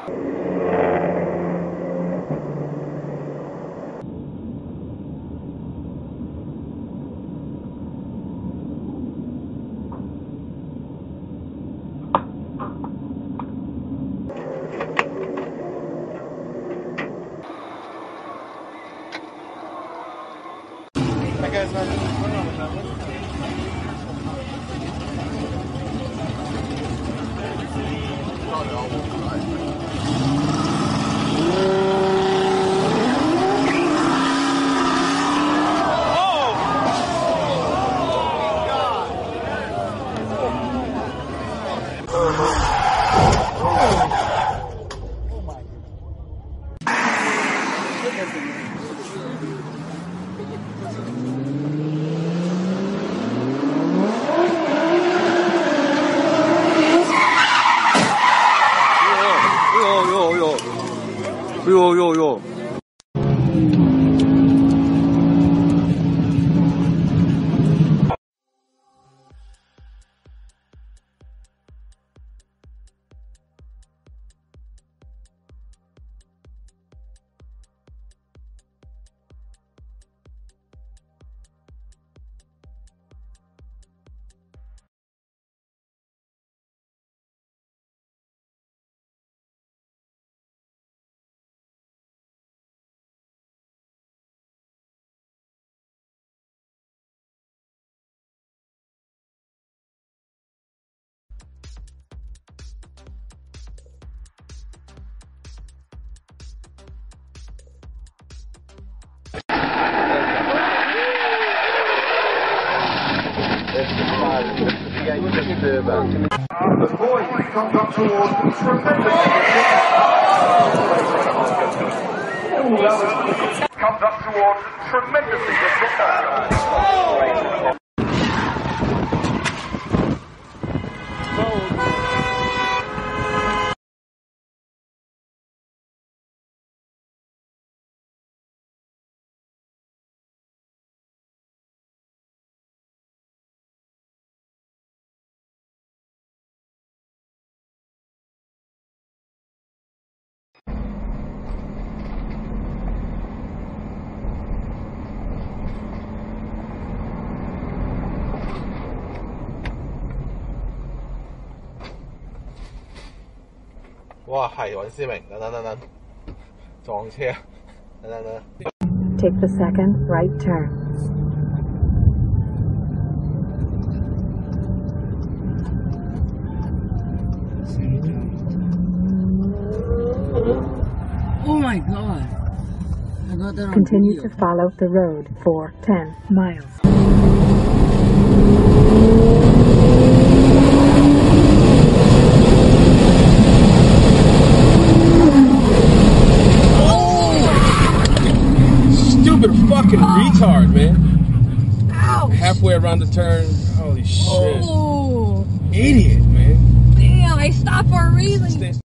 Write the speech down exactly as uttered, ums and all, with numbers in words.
That guy's not even playing on the number. Yo, yo, yo. The boy comes up towards tremendous comes up towards tremendously disruptive. Wow, 係尹思明，等等等等，撞車，等等等。 Take the second right turn. Oh my god! I got that on Continue video. to follow the road for ten miles. Fucking retard, man. Ouch. Halfway around the turn. Holy shit. Oh. Idiot, man. Damn, I stopped for a reason.